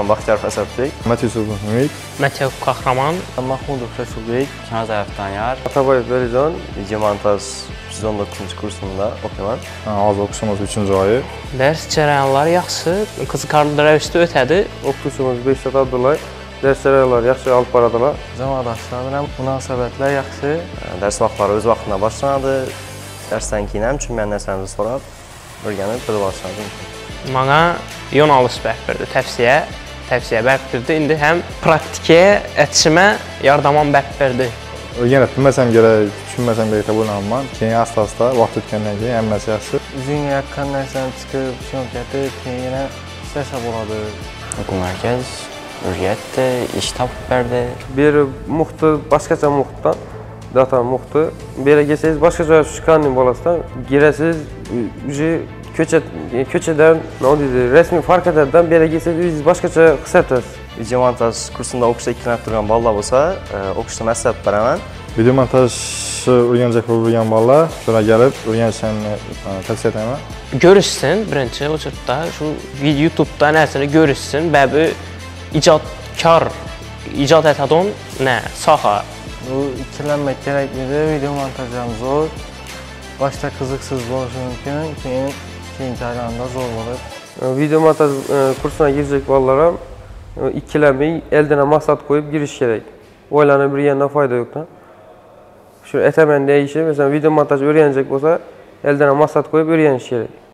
mən Baxtiyar Fəsədbek. Məhəmməd Yusuf Ümid. Mətev Qəhrəman. Mahmudov Rəsulbek. Şənaz Əftaniyar. Atabayev Velican. Video montaj 119-cu kursunda oxuyuram. Hazır oxuşumuz 3-cü ayı. Dərs cərəyanları yaxşı, qiziqarlı rəvişdə ötədi. Oxutucumuz Behzad Abdullay. Dərs cərəyanları yaxşı alıb baradılar. Cəmaətdaşlar bilən münasibətlər yaxşı. Dərs vaxtları öz vaxtında başlandı. Dərsdən kiyinəm, çünki mən nəsənizi sorab, öyrənib bir başladım. Mənə yonalış bərk verdi, təvsiyə bərk verdi. İndi həm praktikaya, ətişimə yardaman bərk verdi. Yenə bilməsəm gərək, düşünməsəm gərək qəbul alınmam. Keyin asta-asta vaxt ötkəndən keyin əmməsi yaxşı. Üzün yaxın nəsən çıxıb, şunq gətirib, yenə səsəb oladı. Oxu mərkəz, ürgətdir, iş tapıb bərdi. Bir muxtu, başqaca muxtdan, data muxtu. Belə gəlsəyiz, başqaca şükanın balasından girəsiz, köçədən, rəsmi fark edədən belə gəlsəyiz, başqaca xisətəsiz. Video montaj kursunda oxuşda ikilənib durğan ballar olsa, oxuşda məsləhət verəmən. Video montajı öyrənəcək öyrən ballar, sonra gəlib öyrənişəni tövsiyə edəməm. Görüşsün, birinci o cürtdə, şu YouTube-da nəsini görüşsün, bəbi icadkar, icad etədon nə, saha. Bu ikilənmək gərəklidir, video montajlarım zor. Başta qızıqsız oluşu mümkün, keyin cərəyanında zor olur. Video montaj kursuna girecek ballara ikilənmək, əldən məqsad qoyub giriş gerək. Oylanıb bir yerinə fayda yoxdur. Şu etəmən dəyişir, məsələn, video montaj öyrənəcək olsa, əldən məqsad qoyub öyrəniş gerək.